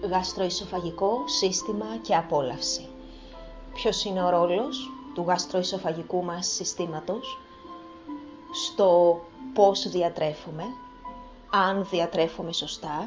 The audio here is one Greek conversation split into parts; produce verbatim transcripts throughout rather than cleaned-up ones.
Γαστροεισοφαγικό σύστημα και απόλαυση. Ποιος είναι ο ρόλος του γαστροεισοφαγικού μας συστήματος στο πώς διατρέφουμε, αν διατρέφουμε σωστά,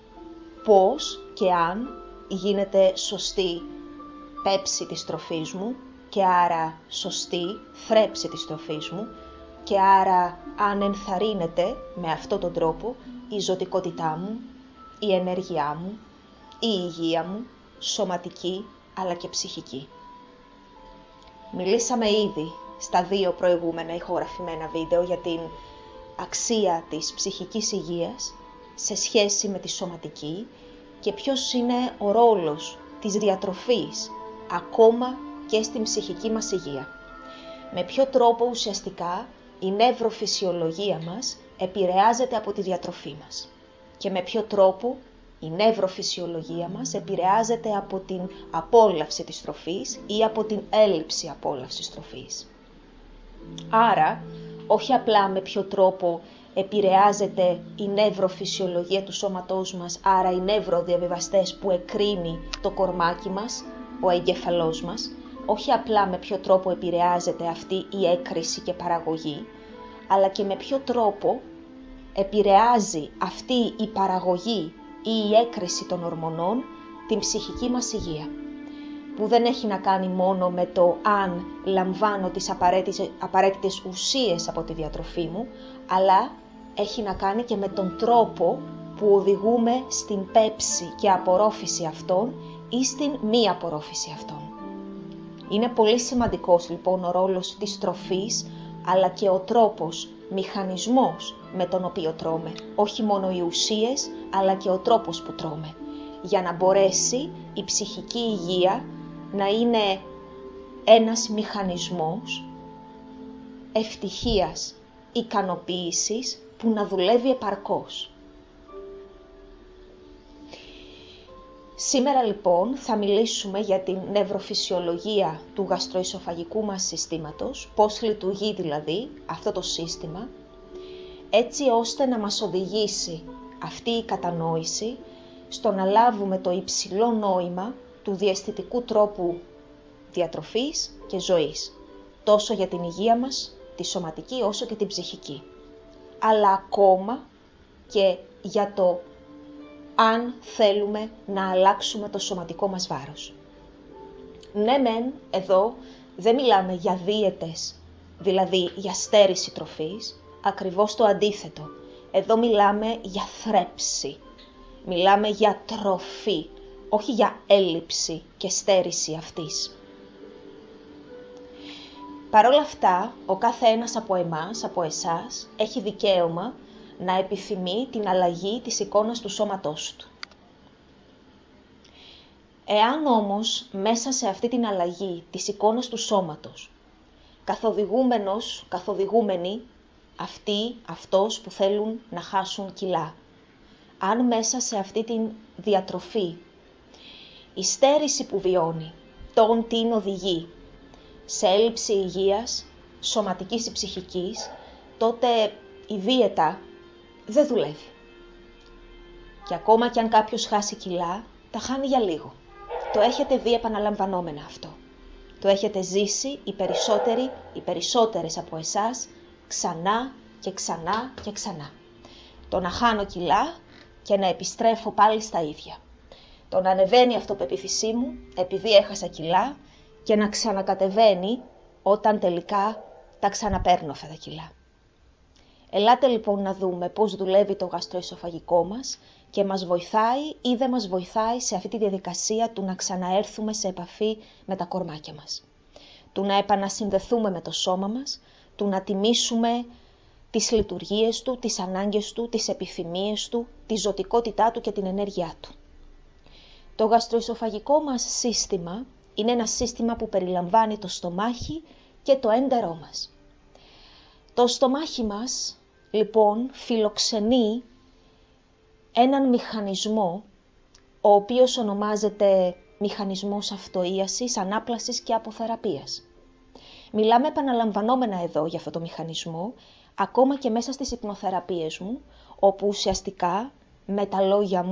πώς και αν γίνεται σωστή πέψη της τροφής μου και άρα σωστή θρέψη της τροφής μου και άρα αν ενθαρρύνεται με αυτόν τον τρόπο η ζωτικότητά μου, η ενέργειά μου, η υγεία μου, σωματική αλλά και ψυχική. Μιλήσαμε ήδη στα δύο προηγούμενα ηχογραφημένα βίντεο για την αξία της ψυχικής υγείας σε σχέση με τη σωματική και ποιος είναι ο ρόλος της διατροφής ακόμα και στην ψυχική μας υγεία. Με ποιο τρόπο ουσιαστικά η νευροφυσιολογία μας επηρεάζεται από τη διατροφή μας και με ποιο τρόπο η νευροφυσιολογία μας επηρεάζεται από την απόλαυση της τροφής ή από την έλλειψη απόλαυσης τροφής. Άρα, όχι απλά με ποιο τρόπο επηρεάζεται η νευροφυσιολογία του σώματός μας, άρα οι νευροδιαβιβαστές που εκρίνει το κορμάκι μας, ο εγκέφαλός μας, όχι απλά με ποιο τρόπο επηρεάζεται αυτή η έκρηση και παραγωγή, αλλά και με ποιο τρόπο επηρεάζει αυτή η παραγωγή ή η έκρηση των ορμονών την ψυχική μας υγεία, που δεν έχει να κάνει μόνο με το αν λαμβάνω τις απαραίτητες, απαραίτητες ουσίες από τη διατροφή μου, αλλά έχει να κάνει και με τον τρόπο που οδηγούμε στην πέψη και απορρόφηση αυτών ή στην μη απορρόφηση αυτών. Είναι πολύ σημαντικός λοιπόν ο ρόλος της τροφής, αλλά και ο τρόπος, μηχανισμός με τον οποίο τρώμε, όχι μόνο οι ουσίες, αλλά και ο τρόπος που τρώμε, για να μπορέσει η ψυχική υγεία να είναι ένας μηχανισμός ευτυχίας, ικανοποίησης, που να δουλεύει επαρκώς. Σήμερα λοιπόν θα μιλήσουμε για την νευροφυσιολογία του γαστροεισοφαγικού μας συστήματος, πώς λειτουργεί δηλαδή αυτό το σύστημα, έτσι ώστε να μας οδηγήσει αυτή η κατανόηση στο να λάβουμε το υψηλό νόημα του διαισθητικού τρόπου διατροφής και ζωής, τόσο για την υγεία μας, τη σωματική όσο και την ψυχική, αλλά ακόμα και για το αν θέλουμε να αλλάξουμε το σωματικό μας βάρος. Ναι μεν, εδώ δεν μιλάμε για δίαιτες, δηλαδή για στέρηση τροφής, ακριβώς το αντίθετο. Εδώ μιλάμε για θρέψη, μιλάμε για τροφή, όχι για έλλειψη και στέρηση αυτής. Παρ' όλα αυτά, ο κάθε ένας από εμάς, από εσάς, έχει δικαίωμα να επιθυμεί την αλλαγή της εικόνας του σώματός του. Εάν όμως μέσα σε αυτή την αλλαγή της εικόνας του σώματος, καθοδηγούμενος, καθοδηγούμενοι, αυτοί, αυτός που θέλουν να χάσουν κιλά, αν μέσα σε αυτή την διατροφή, η στέρηση που βιώνει, τον την οδηγεί σε έλλειψη υγείας, σωματικής ή ψυχικής, τότε η δίαιτα δεν δουλεύει. Και ακόμα κι αν κάποιος χάσει κιλά, τα χάνει για λίγο. Το έχετε δει επαναλαμβανόμενα αυτό. Το έχετε ζήσει οι περισσότεροι, οι περισσότερες από εσάς, ξανά και ξανά και ξανά. Το να χάνω κιλά και να επιστρέφω πάλι στα ίδια. Το να ανεβαίνει η αυτοπεποίθησή μου επειδή έχασα κιλά και να ξανακατεβαίνει όταν τελικά τα ξαναπαίρνω αυτά τα κιλά. Ελάτε λοιπόν να δούμε πώς δουλεύει το γαστροεισοφαγικό μας και μας βοηθάει ή δεν μας βοηθάει σε αυτή τη διαδικασία του να ξαναέρθουμε σε επαφή με τα κορμάκια μας. Του να επανασυνδεθούμε με το σώμα μας, του να τιμήσουμε τις λειτουργίες του, τις ανάγκες του, τις επιθυμίες του, τη ζωτικότητά του και την ενέργειά του. Το γαστροεισοφαγικό μας σύστημα είναι ένα σύστημα που περιλαμβάνει το στομάχι και το έντερό μας. Το στομάχι μας, λοιπόν, φιλοξενεί έναν μηχανισμό, ο οποίος ονομάζεται μηχανισμός αυτοΐασης, ανάπλασης και αποθεραπείας. Μιλάμε επαναλαμβανόμενα εδώ για αυτό το μηχανισμό, ακόμα και μέσα στις υπνοθεραπείες μου, όπου ουσιαστικά με τα λόγια μου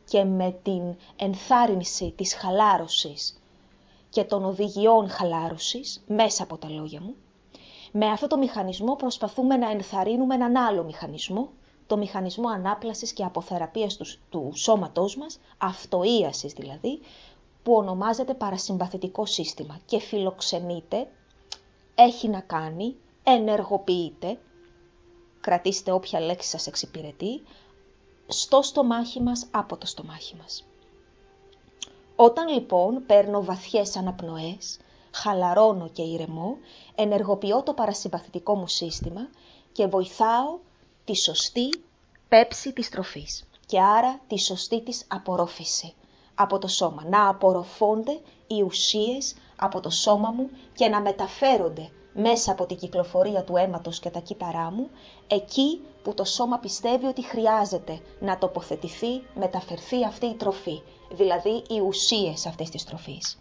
και με την ενθάρρυνση της χαλάρωσης και των οδηγιών χαλάρωσης, μέσα από τα λόγια μου, με αυτό το μηχανισμό προσπαθούμε να ενθαρρύνουμε έναν άλλο μηχανισμό, το μηχανισμό ανάπλασης και αποθεραπείας του, του σώματός μας, αυτοίασης δηλαδή, που ονομάζεται παρασυμπαθητικό σύστημα και φιλοξενείται, έχει να κάνει, ενεργοποιείται, κρατήστε όποια λέξη σας εξυπηρετεί, στο στομάχι μας, από το στομάχι μας. Όταν λοιπόν παίρνω βαθιές αναπνοές, χαλαρώνω και ηρεμώ, ενεργοποιώ το παρασυμπαθητικό μου σύστημα και βοηθάω τη σωστή πέψη της τροφής και άρα τη σωστή της απορρόφηση από το σώμα. Να απορροφώνται οι ουσίες από το σώμα μου και να μεταφέρονται μέσα από την κυκλοφορία του αίματος και τα κύτταρά μου, εκεί που το σώμα πιστεύει ότι χρειάζεται να τοποθετηθεί, μεταφερθεί αυτή η τροφή, δηλαδή οι ουσίες αυτής της τροφής.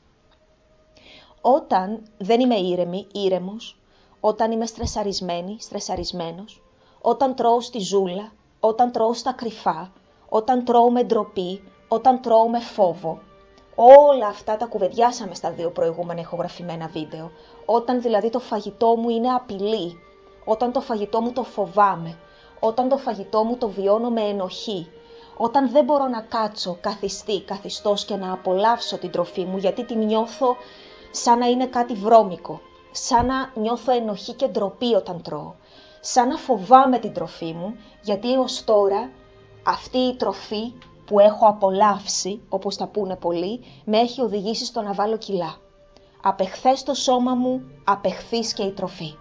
Όταν δεν είμαι ήρεμη, ήρεμος, όταν είμαι στρεσαρισμένη, στρεσαρισμένος, όταν τρώω στη ζούλα, όταν τρώω στα κρυφά, όταν τρώω με ντροπή, όταν τρώω με φόβο, όλα αυτά τα κουβεντιάσαμε στα δύο προηγούμενα ηχογραφημένα βίντεο. Όταν δηλαδή το φαγητό μου είναι απειλή, όταν το φαγητό μου το φοβάμαι, όταν το φαγητό μου το βιώνω με ενοχή, όταν δεν μπορώ να κάτσω καθιστή, καθιστός και να απολαύσω την τροφή μου γιατί την νιώθω σαν να είναι κάτι βρώμικο, σαν να νιώθω ενοχή και ντροπή όταν τρώω, σαν να φοβάμαι την τροφή μου γιατί ως τώρα αυτή η τροφή που έχω απολαύσει, όπως τα πούνε πολλοί, με έχει οδηγήσει στο να βάλω κιλά. Απεχθές το σώμα μου, απεχθείς και η τροφή.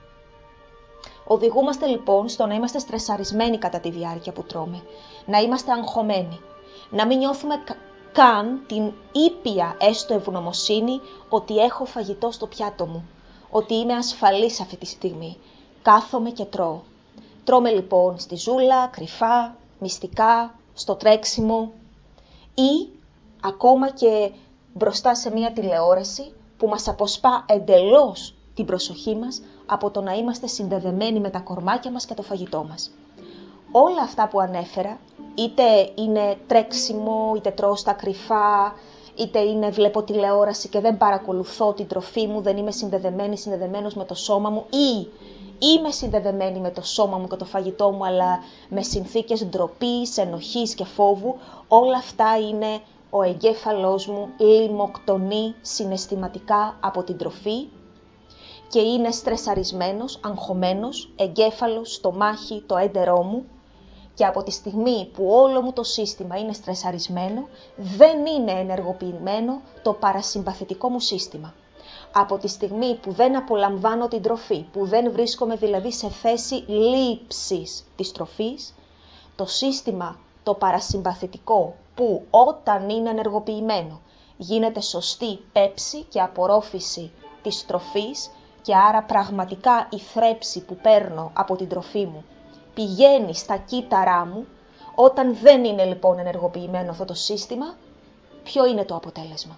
Οδηγούμαστε λοιπόν στο να είμαστε στρεσαρισμένοι κατά τη διάρκεια που τρώμε, να είμαστε αγχωμένοι, να μην νιώθουμε καν την ήπια έστω ευγνωμοσύνη ότι έχω φαγητό στο πιάτο μου, ότι είμαι ασφαλής αυτή τη στιγμή, κάθομαι και τρώω. Τρώμε λοιπόν στη ζούλα, κρυφά, μυστικά, στο τρέξιμο ή ακόμα και μπροστά σε μια τηλεόραση που μας αποσπά εντελώς την προσοχή μας από το να είμαστε συνδεδεμένοι με τα κορμάκια μας και το φαγητό μας. Όλα αυτά που ανέφερα, είτε είναι τρέξιμο, είτε τρώω στα κρυφά, είτε είναι βλέπω τηλεόραση και δεν παρακολουθώ την τροφή μου, δεν είμαι συνδεδεμένη, συνδεδεμένος με το σώμα μου ή είμαι συνδεδεμένη με το σώμα μου και το φαγητό μου, αλλά με συνθήκες ντροπής, ενοχής και φόβου, όλα αυτά είναι ο εγκέφαλός μου λιμοκτονεί συναισθηματικά από την τροφή και είναι στρεσαρισμένος, αγχωμένος, εγκέφαλος, στομάχι, το έντερό μου και από τη στιγμή που όλο μου το σύστημα είναι στρεσαρισμένο, δεν είναι ενεργοποιημένο το παρασυμπαθητικό μου σύστημα. Από τη στιγμή που δεν απολαμβάνω την τροφή, που δεν βρίσκομαι δηλαδή σε θέση λήψης της τροφής, το σύστημα το παρασυμπαθητικό που όταν είναι ενεργοποιημένο γίνεται σωστή πέψη και απορρόφηση της τροφής και άρα πραγματικά η θρέψη που παίρνω από την τροφή μου πηγαίνει στα κύτταρά μου, όταν δεν είναι λοιπόν ενεργοποιημένο αυτό το σύστημα, ποιο είναι το αποτέλεσμα?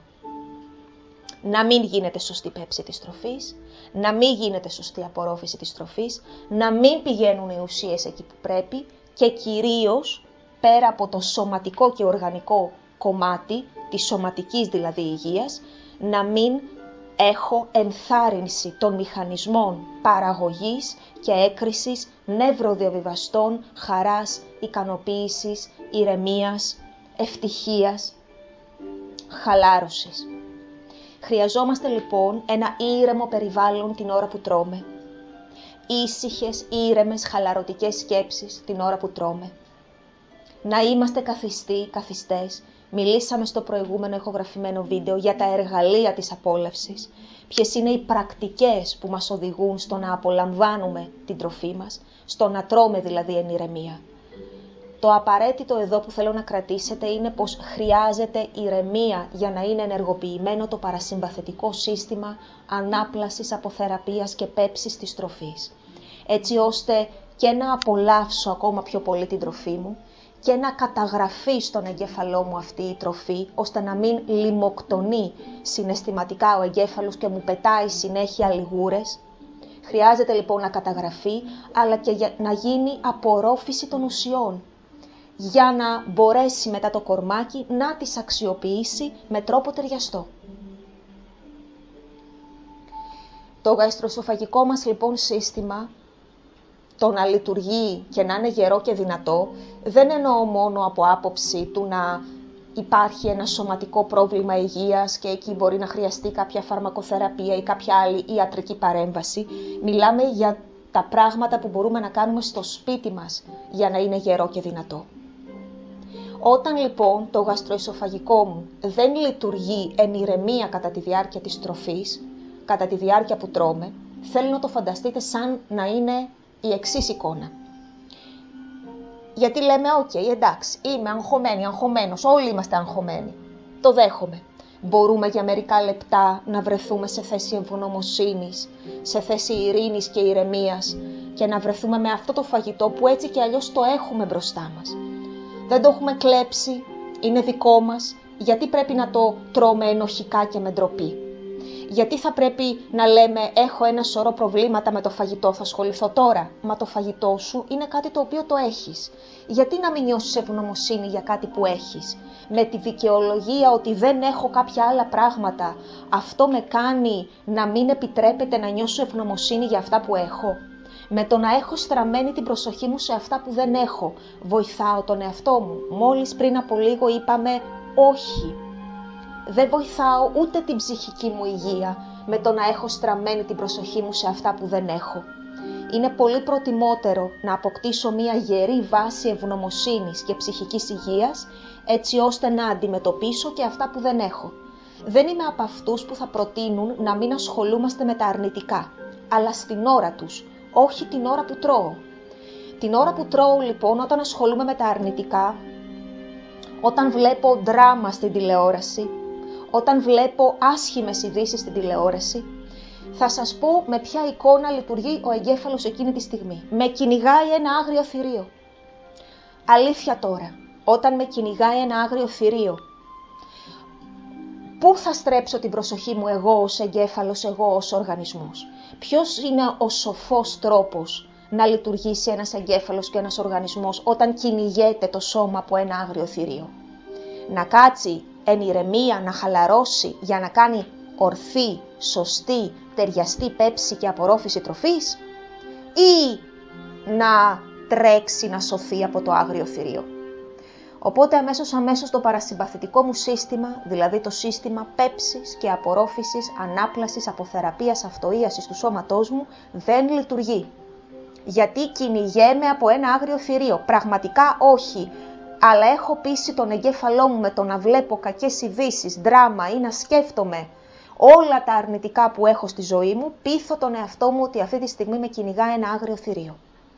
Να μην γίνεται σωστή πέψη της τροφής, να μην γίνεται σωστή απορρόφηση της τροφής, να μην πηγαίνουν οι ουσίες εκεί που πρέπει και κυρίως πέρα από το σωματικό και οργανικό κομμάτι, της σωματικής δηλαδή υγείας, να μην έχω ενθάρρυνση των μηχανισμών παραγωγής και έκρησης νευροδιαβιβαστών χαράς, ικανοποίησης, ηρεμίας, ευτυχίας, χαλάρωσης. Χρειαζόμαστε λοιπόν ένα ήρεμο περιβάλλον την ώρα που τρώμε. Ήσυχες, ήρεμες, χαλαρωτικές σκέψεις την ώρα που τρώμε. Να είμαστε καθιστοί, καθιστές. Μιλήσαμε στο προηγούμενο ηχογραφημένο βίντεο για τα εργαλεία της απόλαυσης. Ποιες είναι οι πρακτικές που μας οδηγούν στο να απολαμβάνουμε την τροφή μας, στο να τρώμε δηλαδή εν ηρεμία. Το απαραίτητο εδώ που θέλω να κρατήσετε είναι πως χρειάζεται ηρεμία για να είναι ενεργοποιημένο το παρασυμπαθητικό σύστημα ανάπλασης, αποθεραπείας και πέψης της τροφής. Έτσι ώστε και να απολαύσω ακόμα πιο πολύ την τροφή μου και να καταγραφεί στον εγκέφαλό μου αυτή η τροφή, ώστε να μην λιμοκτονεί συναισθηματικά ο εγκέφαλος και μου πετάει συνέχεια λιγούρες. Χρειάζεται λοιπόν να καταγραφεί, αλλά και να γίνει απορρόφηση των ουσιών. για να μπορέσει μετά το κορμάκι να τις αξιοποιήσει με τρόπο ταιριαστό. Το γαστροεσοφαγικό μας λοιπόν σύστημα, το να λειτουργεί και να είναι γερό και δυνατό, δεν εννοώ μόνο από άποψη του να υπάρχει ένα σωματικό πρόβλημα υγείας και εκεί μπορεί να χρειαστεί κάποια φαρμακοθεραπεία ή κάποια άλλη ιατρική παρέμβαση. Μιλάμε για τα πράγματα που μπορούμε να κάνουμε στο σπίτι μας για να είναι γερό και δυνατό. Όταν λοιπόν το γαστροεσοφαγικό μου δεν λειτουργεί εν ηρεμία κατά τη διάρκεια της τροφής, κατά τη διάρκεια που τρώμε, θέλω να το φανταστείτε σαν να είναι η εξής εικόνα. Γιατί λέμε, οκ, okay, εντάξει, είμαι αγχωμένη, αγχωμένος, όλοι είμαστε αγχωμένοι. Το δέχομαι. Μπορούμε για μερικά λεπτά να βρεθούμε σε θέση ευγνωμοσύνης, σε θέση ειρήνης και ηρεμίας και να βρεθούμε με αυτό το φαγητό που έτσι και αλλιώς το έχουμε μπροστά μας. Δεν το έχουμε κλέψει, είναι δικό μας, γιατί πρέπει να το τρώμε ενοχικά και με ντροπή. Γιατί θα πρέπει να λέμε έχω ένα σωρό προβλήματα με το φαγητό, θα ασχοληθώ τώρα. Μα το φαγητό σου είναι κάτι το οποίο το έχεις. Γιατί να μην νιώσεις ευγνωμοσύνη για κάτι που έχεις. Με τη δικαιολογία ότι δεν έχω κάποια άλλα πράγματα, αυτό με κάνει να μην επιτρέπεται να νιώσω ευγνωμοσύνη για αυτά που έχω. Με το να έχω στραμμένη την προσοχή μου σε αυτά που δεν έχω, βοηθάω τον εαυτό μου. Μόλις πριν από λίγο είπαμε όχι. Δεν βοηθάω ούτε την ψυχική μου υγεία με το να έχω στραμμένη την προσοχή μου σε αυτά που δεν έχω. Είναι πολύ προτιμότερο να αποκτήσω μια γερή βάση ευγνωμοσύνης και ψυχικής υγείας, έτσι ώστε να αντιμετωπίσω και αυτά που δεν έχω. Δεν είμαι από αυτούς που θα προτείνουν να μην ασχολούμαστε με τα αρνητικά, αλλά στην ώρα τους, όχι την ώρα που τρώω. Την ώρα που τρώω λοιπόν, όταν ασχολούμαι με τα αρνητικά, όταν βλέπω δράμα στην τηλεόραση, όταν βλέπω άσχημες ειδήσεις στην τηλεόραση, θα σας πω με ποια εικόνα λειτουργεί ο εγκέφαλος εκείνη τη στιγμή. Με κυνηγάει ένα άγριο θηρίο. Αλήθεια τώρα, όταν με κυνηγάει ένα άγριο θηρίο, πού θα στρέψω την προσοχή μου εγώ ως εγκέφαλος, εγώ ως οργανισμός? Ποιος είναι ο σοφός τρόπος να λειτουργήσει ένας εγκέφαλος και ένας οργανισμός όταν κυνηγέται το σώμα από ένα άγριο θηρίο? Να κάτσει εν ηρεμία, να χαλαρώσει για να κάνει ορθή, σωστή, ταιριαστή πέψη και απορρόφηση τροφής, ή να τρέξει να σωθεί από το άγριο θηρίο? Οπότε αμέσως αμέσως το παρασυμπαθητικό μου σύστημα, δηλαδή το σύστημα πέψης και απορρόφησης, ανάπλασης, αποθεραπείας, αυτοίασης του σώματός μου δεν λειτουργεί. Γιατί κυνηγέμαι από ένα άγριο θηρίο? Πραγματικά όχι. Αλλά έχω πείσει τον εγκέφαλό μου με το να βλέπω κακές ειδήσεις, δράμα ή να σκέφτομαι όλα τα αρνητικά που έχω στη ζωή μου, πείθω τον εαυτό μου ότι αυτή τη στιγμή με κυνηγά ένα άγριο θηρίο.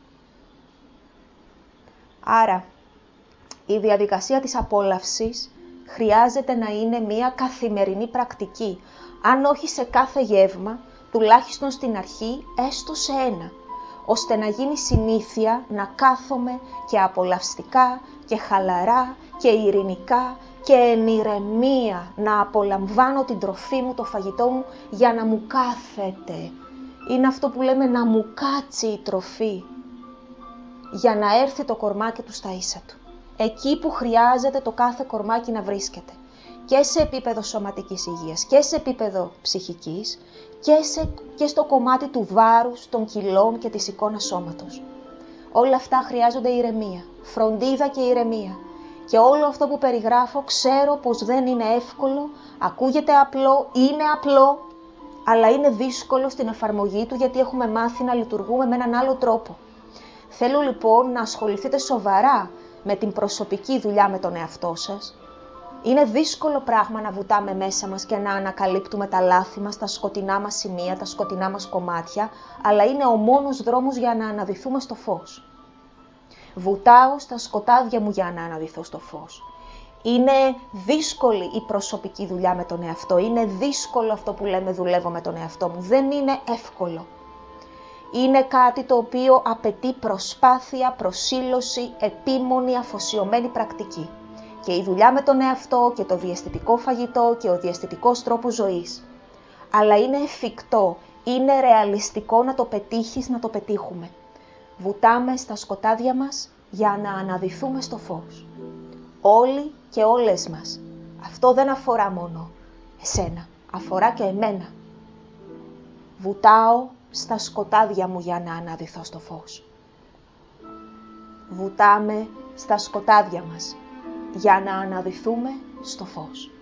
Άρα, η διαδικασία της απόλαυσης χρειάζεται να είναι μια καθημερινή πρακτική, αν όχι σε κάθε γεύμα, τουλάχιστον στην αρχή, έστω σε ένα, ώστε να γίνει συνήθεια να κάθομαι και απολαυστικά και χαλαρά και ειρηνικά και εν ηρεμία να απολαμβάνω την τροφή μου, το φαγητό μου, για να μου κάθεται. Είναι αυτό που λέμε να μου κάτσει η τροφή, για να έρθει το κορμάκι του στα ίσα του. Εκεί που χρειάζεται το κάθε κορμάκι να βρίσκεται. Και σε επίπεδο σωματικής υγείας και σε επίπεδο ψυχικής και, σε, και στο κομμάτι του βάρους, των κιλών και της εικόνας σώματος. Όλα αυτά χρειάζονται ηρεμία, φροντίδα και ηρεμία. Και όλο αυτό που περιγράφω ξέρω πως δεν είναι εύκολο, ακούγεται απλό, είναι απλό, αλλά είναι δύσκολο στην εφαρμογή του γιατί έχουμε μάθει να λειτουργούμε με έναν άλλο τρόπο. Θέλω λοιπόν να ασχοληθείτε σοβαρά με την προσωπική δουλειά με τον εαυτό σας. Είναι δύσκολο πράγμα να βουτάμε μέσα μας και να ανακαλύπτουμε τα λάθη μας, τα σκοτεινά μας σημεία, τα σκοτεινά μας κομμάτια, αλλά είναι ο μόνος δρόμος για να αναδυθούμε στο φως. Βουτάω στα σκοτάδια μου για να αναδυθώ στο φως. Είναι δύσκολη η προσωπική δουλειά με τον εαυτό, είναι δύσκολο αυτό που λέμε δουλεύω με τον εαυτό μου, δεν είναι εύκολο. Είναι κάτι το οποίο απαιτεί προσπάθεια, προσήλωση, επίμονη, αφοσιωμένη πρακτική. Και η δουλειά με τον εαυτό και το διαισθητικό φαγητό και ο διαισθητικός τρόπος ζωής. Αλλά είναι εφικτό, είναι ρεαλιστικό να το πετύχεις, να το πετύχουμε. Βουτάμε στα σκοτάδια μας για να αναδυθούμε στο φως. Όλοι και όλες μας. Αυτό δεν αφορά μόνο εσένα, αφορά και εμένα. Βουτάω στα σκοτάδια μου για να αναδυθώ στο φως. Βουτάμε στα σκοτάδια μας για να αναδυθούμε στο φως.